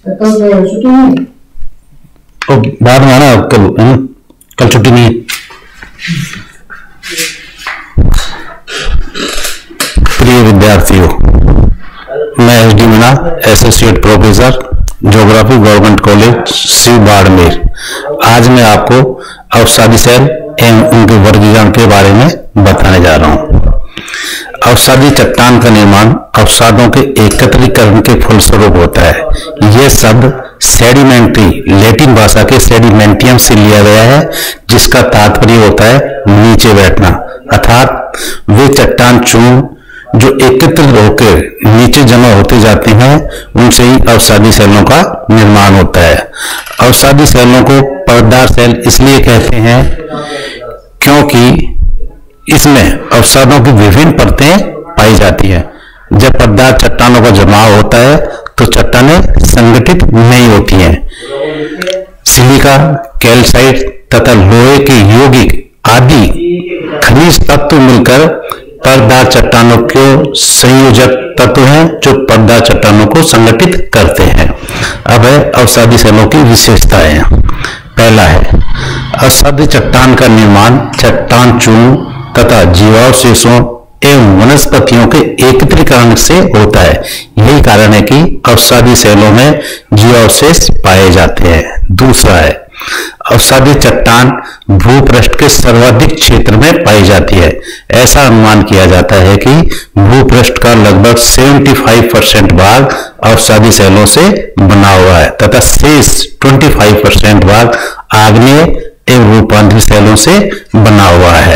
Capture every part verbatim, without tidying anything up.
कल छुट्टी नहीं? तो बाद में आना कल, है? कल छुट्टी नहीं है। प्रिय विद्यार्थियों, मैं S D Meena, associate professor, geography, government college, Shri Barmer. आज मैं आपको अवसादी सेल एवं उनके वर्गीकरण के बारे में बताने जा रहा हूँ। अवसादी चट्टान का निर्माण अवसादों के एकत्रीकरण के फलस्वरूप होता है। यह शब्द सेडिमेंट्री, लैटिन भाषा के सेडिमेंटियम से लिया गया है, जिसका तात्पर्य होता है नीचे बैठना, अर्थात वे चट्टान चूर्ण जो एकत्रित होकर नीचे जमा होते जाते हैं, उनसे ही अवसादी सेलों का निर्माण होता है। अवसादी सेलों को परतदार सेल इसलिए कहते हैं क्योंकि इसमें अवसादों की विभिन्न परतें पाई जाती हैं। जब परतदार चट्टानों का जमाव होता है तो चट्टानें संगठित नहीं होती हैं। सिलिका, कैल्साइट तथा लोहे के यौगिक आदि खनिज तत्व मिलकर परतदार चट्टानों के संयोजक तत्व हैं, जो परतदार चट्टानों को संगठित करते हैं। अब है अवसादी सेलों की विशेषताएं। पहला है अवसादी चट्टान का निर्माण चट्टान चूर्ण तथा जीवावशेषों एवं वनस्पतियों के एकत्रीकरण से होता है। यही कारण है कि अवसादी सेलों में जीवावशेष पाए जाते हैं। दूसरा है अवसादी चट्टान भूपृष्ठ के सर्वाधिक क्षेत्र में पाई जाती है। ऐसा अनुमान किया जाता है कि भूपृष्ठ का लगभग पचहत्तर परसेंट भाग अवसादी सेलों से बना हुआ है तथा शेष पच्चीस परसेंट भाग आग्नेय एवं रूपांतरित सेलों से बना हुआ है।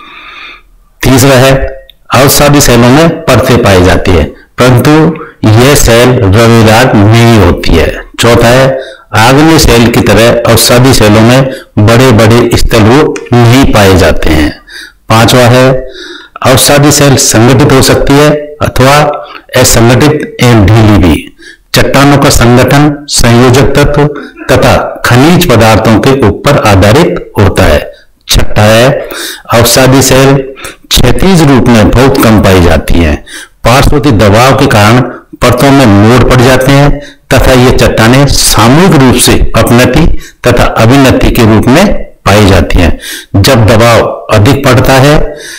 तीसरा है अवसादी सेलों में परतें पाई जाती है, परंतु यह सेल रवेदार नहीं होती है। चौथा है आग्नेय सेल की तरह अवसादी सेलों में बड़े बड़े स्थल रूप नहीं पाए जाते हैं। पांचवा है अवसादी सेल संगठित हो सकती है अथवा असंगठित एवं ढीली भी। चट्टानों का संगठन संयोजक तत्व तथा खनिज पदार्थों के ऊपर आधारित होता है। छठा है अवसादी सेल क्षैतिज रूप में बहुत कम पाई जाती हैं। पार्श्ववर्ती दबाव के कारण परतों में मोड़ पड़ जाते हैं तथा ये चट्टानें सामूहिक रूप से अपनति तथा अभिनति के रूप में पाई जाती हैं। जब दबाव अधिक पड़ता है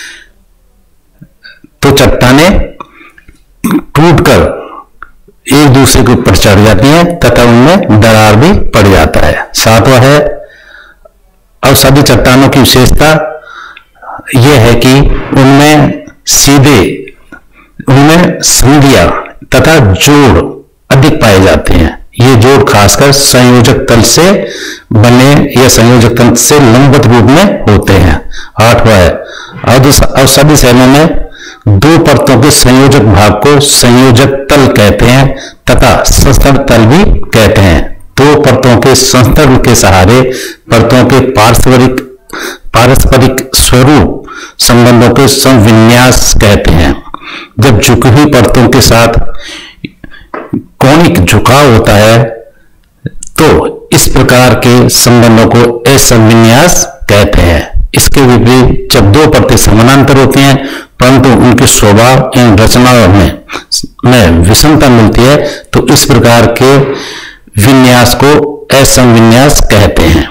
तो चट्टानें टूटकर एक दूसरे के ऊपर चढ़ जाती हैं तथा उनमें दरार भी पड़ जाता है। सातवां है अवसादी चट्टानों की विशेषता यह है कि उनमें सीधे उनमें संधियां तथा जोड़ अधिक पाए जाते हैं। ये जोड़ खासकर संयोजक तल से बने या संयोजक तल से लंबवत रूप में होते हैं। आठवां है अवसादी सेलों में दो परतों के संयोजक भाग को संयोजक तल कहते हैं तथा संस्तर तल भी कहते हैं। दो परतों के संस्तर के सहारे परतों के पारस्परिक पारस्परिक स्वरूप संबंधों के संविन्यास कहते हैं। जब झुकी हुई परतों के साथ कोणिक झुकाव होता है तो इस प्रकार के संबंधों को असंविन्यास कहते हैं। इसके विपरीत जब दो परतें समानांतर होती हैं परंतु उनके स्वभाव एवं रचनाओं में में विषमता मिलती है तो इस प्रकार के विन्यास को असंविन्यास कहते हैं।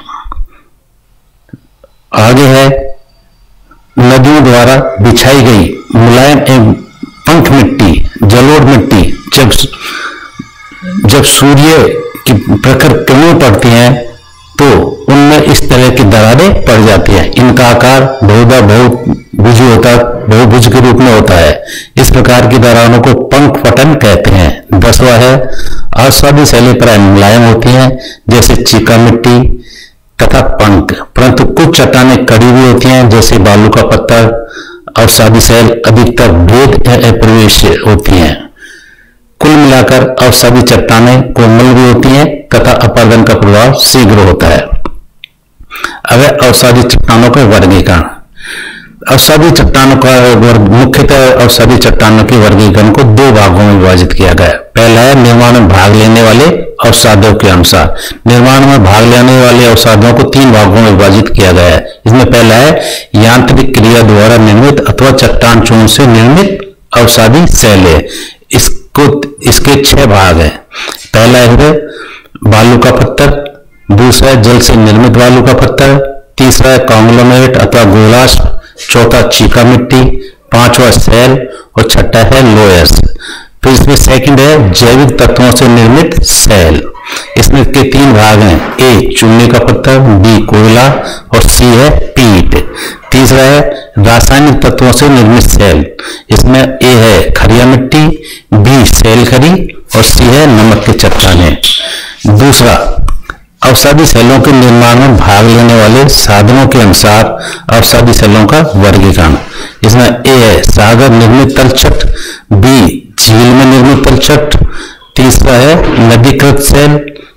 आगे है नदियों द्वारा बिछाई गई मुलायम एवं पंख मिट्टी, जलोढ़ मिट्टी जब जब सूर्य की प्रखर किरणें पड़ती हैं तो उनमें इस तरह की दरारें पड़ जाती हैं। इनका आकार बहुधा बहुभुजी होता बहुभुज के रूप में होता है। इस प्रकार की दरारों को पंख पटन कहते हैं। दसवां है अवसादी सेलें प्राय मुलायम होती हैं जैसे चीका मिट्टी तथा पंख, परंतु कुछ चट्टानें कड़ी हुई होती हैं जैसे बालू का पत्थर। अवसादी सेल अधिकतर भेद प्रवेश होती हैं। कुल मिलाकर अवसादी चट्टानें कोमल भी होती हैं तथा अपर्दन का प्रभाव शीघ्र होता है। अब अवसादी चट्टानों का वर्गीकरण। अवसादी चट्टानों का वर्ग मुख्यतः अवसादी चट्टानों के वर्गीकरण को दो भागों में विभाजित किया गया है। पहला है निर्माण में भाग लेने वाले अवसादों के अनुसार। निर्माण में भाग लेने वाले अवसादों को तीन भागों में विभाजित किया गया है। इसमें पहला है यांत्रिक क्रिया द्वारा निर्मित अथवा चट्टान चूर्ण से निर्मित अवसादी सेल है। इसको इसके छह भाग हैं। पहला है बालू का पत्थर, दूसरा है जल से निर्मित बालू का पत्थर, तीसरा है कॉन्ग्लोमेरेट अथवा गोलाश्म, चौथा चीका मिट्टी, पांचवा सेल और छठा है लोयस। फिर इसमें सेकंड है जैविक तत्वों से निर्मित सेल। इसमें के तीन भाग हैं, ए चूने का पत्थर, बी कोयला और सी है पीट। तीसरा है रासायनिक तत्वों से निर्मित सेल। इसमें ए है खरिया मिट्टी, बी सेल खरी और सी है नमक के चट्टाने। दूसरा, अवसादी सेलों के निर्माण में भाग लेने वाले साधनों के अनुसार अवसादी सेलों का वर्गीकरण। इसमें ए है सागर निर्मित तलछट, बी झील में निर्मित तलछट, तीसरा है नदीकृत सेल,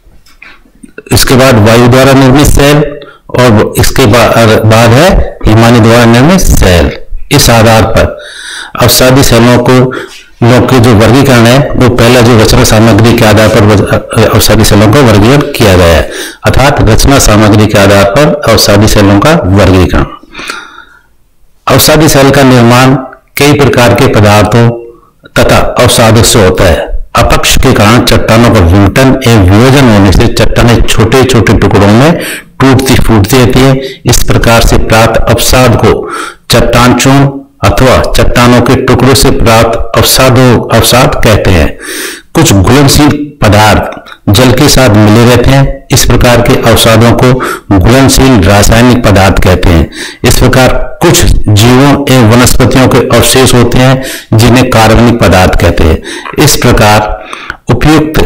इसके बाद वायु द्वारा निर्मित सेल और इसके बाद है हिमानी द्वारा निर्मित सेल। इस आधार पर अवसादी सेलों को लोग के जो वर्गीकरण है वो पहला जो रचना सामग्री के आधार पर अवसादी सेलों का वर्गीकरण किया गया है, अर्थात रचना सामग्री के आधार पर अवसादी सेलों का वर्गीकरण। अवसादी सेल का निर्माण कई प्रकार के पदार्थों तथा अवसादों से होता है। अपक्ष के कारण चट्टानों का विघटन एवं वियोजन होने से चट्टानें छोटे छोटे टुकड़ों में टूटती फूटती रहती है। इस प्रकार से प्राप्त अवसाद को चट्टान चूर्ण अथवा चट्टानों के टुकड़ों से प्राप्त अवसादों अवसाद कहते हैं। कुछ घुलनशील पदार्थ जल के साथ मिले रहते हैं, इस प्रकार के अवसादों को घुलनशील रासायनिक पदार्थ कहते हैं। इस प्रकार कुछ जीवों एवं वनस्पतियों के अवशेष होते हैं जिन्हें कार्बनिक पदार्थ कहते हैं। इस प्रकार उपयुक्त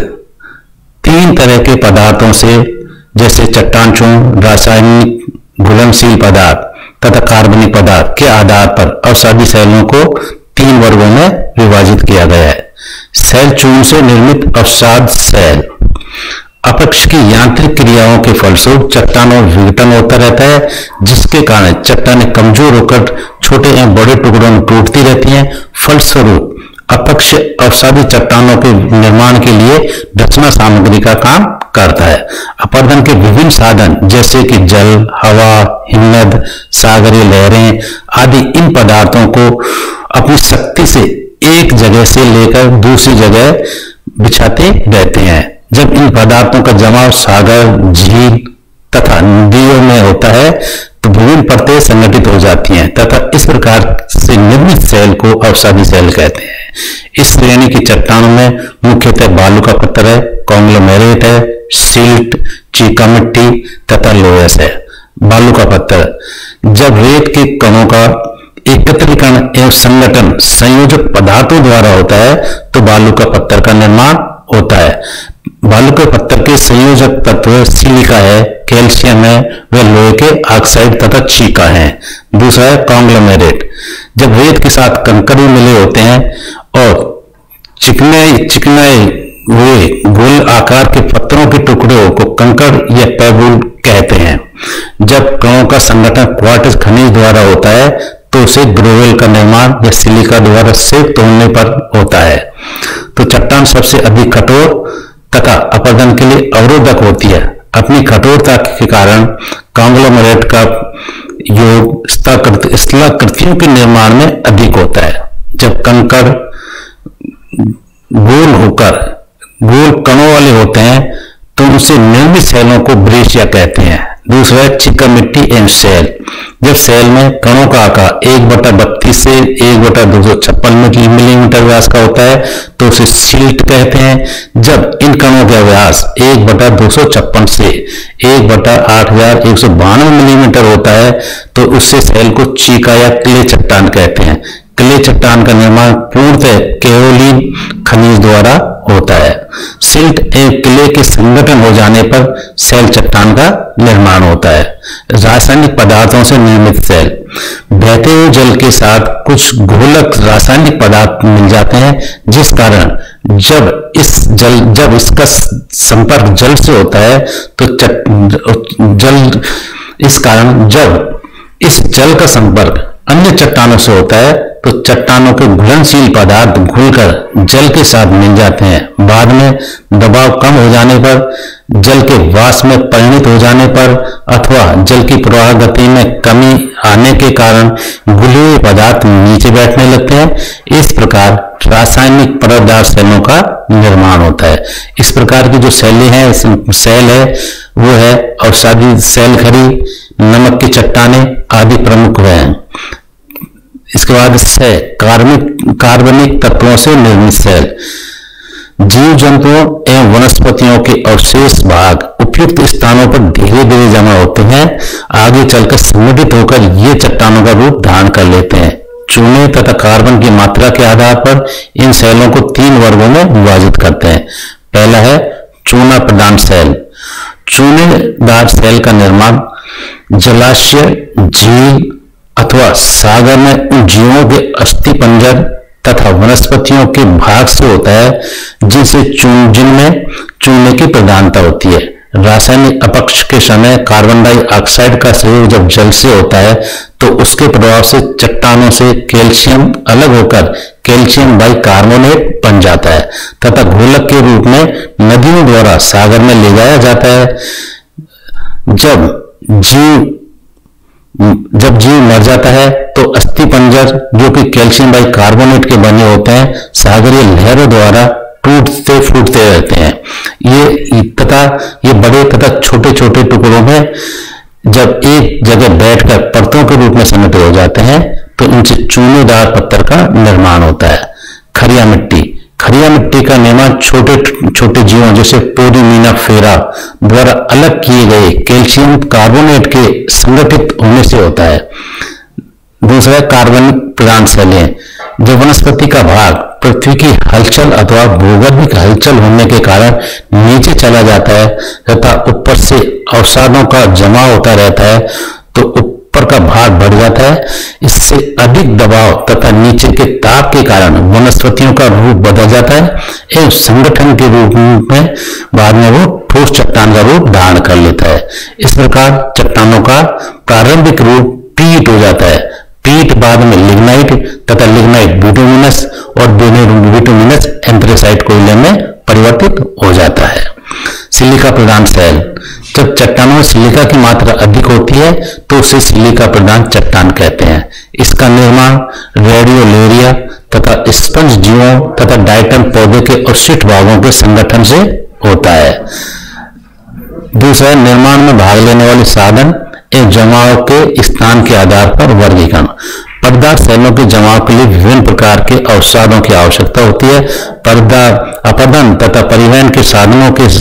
तीन तरह के पदार्थों से जैसे चट्टान चूर्ण, रासायनिक घुलनशील पदार्थ तथा कार्बनिक पदार्थ के आधार पर अवसादी सेलों को तीन वर्गों में विभाजित किया गया है। सेल चूर्ण से निर्मित अवसाद सेल। अपक्ष की यांत्रिक क्रियाओं के फलस्वरूप चट्टानों में विघटन होता रहता है, जिसके कारण चट्टानें कमजोर होकर छोटे एवं बड़े टुकड़ों में टूटती रहती हैं। फलस्वरूप अपक्ष अवसादी चट्टानों के निर्माण के लिए रचना सामग्री का काम करता है। अपरदन के विभिन्न साधन जैसे कि जल, हवा, हिमनद, सागरीय लहरें आदि इन पदार्थों को अपनी शक्ति से एक जगह से लेकर दूसरी जगह बिछाते रहते हैं। जब इन पदार्थों का जमाव सागर, झील तथा नदियों में होता है तो विभिन्न परतें संगठित हो जाती हैं तथा इस प्रकार से निर्मित सेल को अवसादी सेल कहते हैं। इस श्रेणी की चट्टानों में मुख्यतः बालू का पत्थर है, कॉन्ग्लोमेरेट है, सिल्ट, चीका मिट्टी तथा लोयस है। बालू का पत्थर, जब रेत के कणों का एकत्रीकरण एवं संगठन संयोजक पदार्थों द्वारा होता है तो बालू का पत्थर का निर्माण होता है। बालू के पत्थर के संयोजक तत्व सिलिका है, कैल्शियम है व लोहे के ऑक्साइड तथा चीका है। दूसरा है कॉन्ग्लोमेरेट, जब रेत के साथ कंकड़ मिले होते हैं और चिकने चिकनाए हुए गोल आकार के पत्थरों के टुकड़ों को कंकड़ या पेबुल कहते हैं। जब कणों का संगठन क्वार्ट्ज खनिज द्वारा होता है तो उसे ग्रेवल का निर्माण या सिलिका द्वारा सेक तोड़ने पर होता है। तो चट्टान सबसे अधिक कठोर तथा अपरदन के लिए अवरोधक होती है। अपनी कठोरता के कारण कॉन्ग्लोमेरेट का योग स्थलाकृतियों के निर्माण में अधिक होता है। जब कंकड़ गोल होकर गोल कणों वाले होते हैं तो उनसे निर्मित सेलों को ब्रेशिया कहते हैं। दूसरा है चिका मिट्टी एवं सेल, जब सेल में कणों का आकार एक बटा बत्तीस से एक बटा दो सौ छप्पन मिलीमीटर व्यास का होता है तो उसे सिल्ट कहते हैं। जब इन कणों का व्यास एक बटा दो सौ छप्पन से एक बटा आठ हजार एक सौ बानवे मिलीमीटर होता है तो उससे सेल को चीका या क्ले चट्टान कहते हैं। क्ले चट्टान का निर्माण पूर्णतः केओलिन खनिज द्वारा होता है। सिल्ट एवं क्ले के संगठन हो जाने पर सेल चट्टान का निर्माण होता है। रासायनिक पदार्थों से निर्मित सेल, बहते हुए जल के साथ कुछ घोलक रासायनिक पदार्थ मिल जाते हैं जिस कारण जब इस जल जब इसका संपर्क जल से होता है तो जल इस कारण जब इस जल का संपर्क अन्य चट्टानों से होता है तो चट्टानों के घुलनशील पदार्थ घुलकर जल के साथ मिल जाते हैं। बाद में दबाव कम हो जाने पर, जल के वाष्प में परिणत हो जाने पर अथवा जल की प्रवाह गति में कमी आने के कारण घुले हुए पदार्थ नीचे बैठने लगते हैं। इस प्रकार रासायनिक परतदार सेलों का निर्माण होता है। इस प्रकार की जो सेलें हैं, सेल है वो है अवसादी सेल खरी, नमक की चट्टानें आदि प्रमुख हैं। इसके बाद से कार्बनिक कार्बनिक तत्वों से निर्मित सेल, जीव जंतुओं एवं वनस्पतियों के अवशेष भाग उपयुक्त स्थानों पर धीरे धीरे जमा होते हैं। आगे चलकर संगठित होकर ये चट्टानों का रूप धारण कर लेते हैं। चूने तथा कार्बन की मात्रा के आधार पर इन सेलों को तीन वर्गों में विभाजित करते हैं। पहला है चूना प्रधान सेल। चूनेदार सेल का निर्माण जलाशय, झील अथवा सागर में उन जीवों के अस्थि पंजर तथा वनस्पतियों के भाग से होता है जिनसे चून जिनमें चूने की प्रधानता होती है। रासायनिक अपक्ष के समय कार्बन डाइऑक्साइड का सहयोग जब जल से होता है तो उसके प्रभाव से चट्टानों से कैल्शियम अलग होकर कैल्शियम बाइकार्बोनेट बन जाता है तथा घोलक के रूप में नदियों द्वारा सागर में ले जाया जाता है। जब जीव जब जीव मर जाता है तो अस्थि पंजर जो कि कैल्शियम बाइकार्बोनेट के बने होते हैं सागरीय लहरों द्वारा टूटते फूटते रहते हैं। ये तथा ये बड़े तथा छोटे छोटे टुकड़ों में जब एक जगह बैठकर परतों के रूप में समेटे हो जाते हैं तो इनसे चूनेदार पत्थर का निर्माण होता है। खरिया मिट्टी, खरिया मिट्टी का निर्माण छोटे छोटे जीवों जैसे पोरीमीना फेरा द्वारा अलग किए गए कैल्शियम कार्बोनेट के संगठित होने से होता है। दूसरा कार्बनिक प्रधान सेलें, जब वनस्पति का भाग पृथ्वी की हलचल अथवा भूगर्भिक हलचल होने के कारण नीचे चला जाता है तथा ऊपर से अवसादों का जमा होता रहता है तो ऊपर का भाग बढ़ जाता है। इससे अधिक दबाव तथा नीचे के ताप के कारण वनस्पतियों का रूप बदल जाता है एवं संगठन के रूप में बाद में वो ठोस चट्टान का रूप धारण कर लेता है। इस प्रकार चट्टानों का प्रारंभिक रूप पीट हो जाता है। पीट बाद में लिग्नाइट तथा लिग्नाइट बिटुमिनस और बिटुमिनस एंथ्रेसाइट कोयले में परिवर्तित हो जाता है। सिलिका प्रधान सेल, जब चट्टानों में सिलिका की मात्रा अधिक होती है तो उसे सिलिका प्रधान चट्टान कहते हैं। इसका निर्माण रेडियोलेरिया तथा स्पंज जीवों तथा डाइटम पौधे के अवशिष्ट भागों के संगठन से होता है। दूसरा, निर्माण में भाग लेने वाले साधन एवं जमाव के स्थान के आधार पर वर्गीकरण। परतदार सेलों के जमाव के लिए विभिन्न प्रकार के अवसादों की आवश्यकता होती है। परतदार अपरदन तथा परिवहन के साधनों के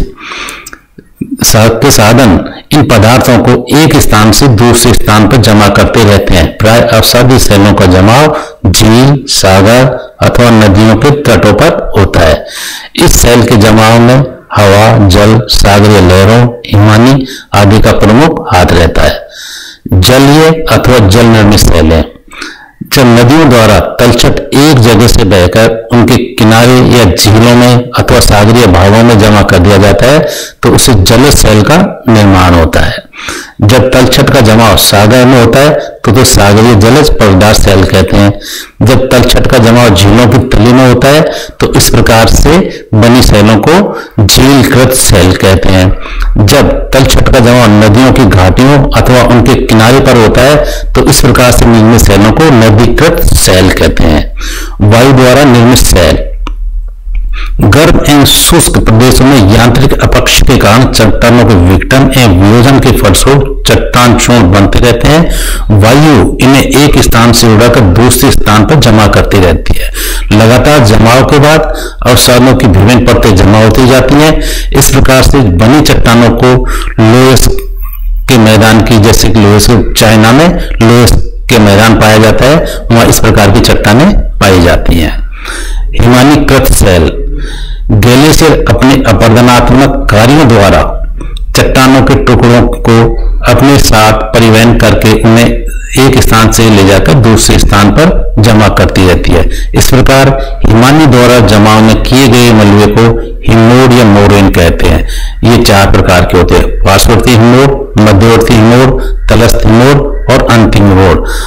के साधन इन पदार्थों को एक स्थान से दूसरे स्थान पर जमा करते रहते हैं। प्राय अवसादी सेलों का जमाव झील, सागर अथवा नदियों के तटों पर होता है। इस सेल के जमाव में हवा, जल, सागरीय लहरों, हिमानी आदि का प्रमुख हाथ रहता है। जलीय अथवा जल निर्मित सेलें, जब नदियों द्वारा तलछट एक जगह से बहकर उनके किनारे या झीलों में अथवा सागरीय भागों में जमा कर दिया जाता है तो उसे जलज सेल का निर्माण होता है। जब तलछट का जमाव सागर में होता है तो तो सागरीय जलज परतदार सेल कहते हैं। जब तलछट का जमाव झीलों की तली में होता है तो इस प्रकार से बनी सेलों को झीलकृत सेल कहते हैं। जब तलछट का जमाव नदियों की घाटियों अथवा उनके किनारे पर होता है तो इस प्रकार से निर्मित सेलों को नदीकृत सेल कहते हैं। वायु द्वारा निर्मित सेल, गर्म एवं शुष्क प्रदेशों में यांत्रिक अपक्ष के कारण चट्टानों के विघटन एवं वियोजन के फलस्वरूप चट्टान चूर्ण बनते रहते हैं। वायु इन्हें एक स्थान से उड़ाकर दूसरे स्थान पर जमा करती रहती है। लगातार जमाव के बाद अवसादों की विभिन्न परतें जमा होती जाती हैं। इस प्रकार से बनी चट्टानों को लोयस के मैदान की, जैसे कि लोयस चाइना में लोयस के मैदान पाया जाता है, वहां इस प्रकार की चट्टानें पाई जाती हैं। हिमानीकृत सेल, ग्लेशियर अपने अपरदनात्मक कार्यों द्वारा चट्टानों के टुकड़ों को अपने साथ परिवहन करके उन्हें एक स्थान से ले जाकर दूसरे स्थान पर जमा करती रहती है। इस प्रकार हिमानी द्वारा जमाव में किए गए मलबे को हिमोड या मोरेन कहते हैं। ये चार प्रकार के होते हैं: पार्श्ववर्ती हिमोड, मध्यवर्ती हिमोड, तलस्थ हिमोड और अंतिम हिमोड।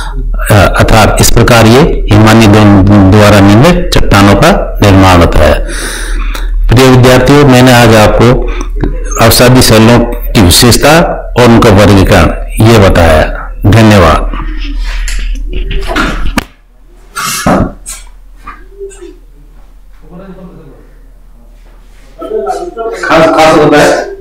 अर्थात इस प्रकार ये हिमानी द्वारा निर्मित चट्टानों का निर्माण होता है। प्रिय विद्यार्थियों, मैंने आज आपको अवसादी शैलों की विशेषता और उनका वर्गीकरण ये बताया। धन्यवाद। खास खास होता है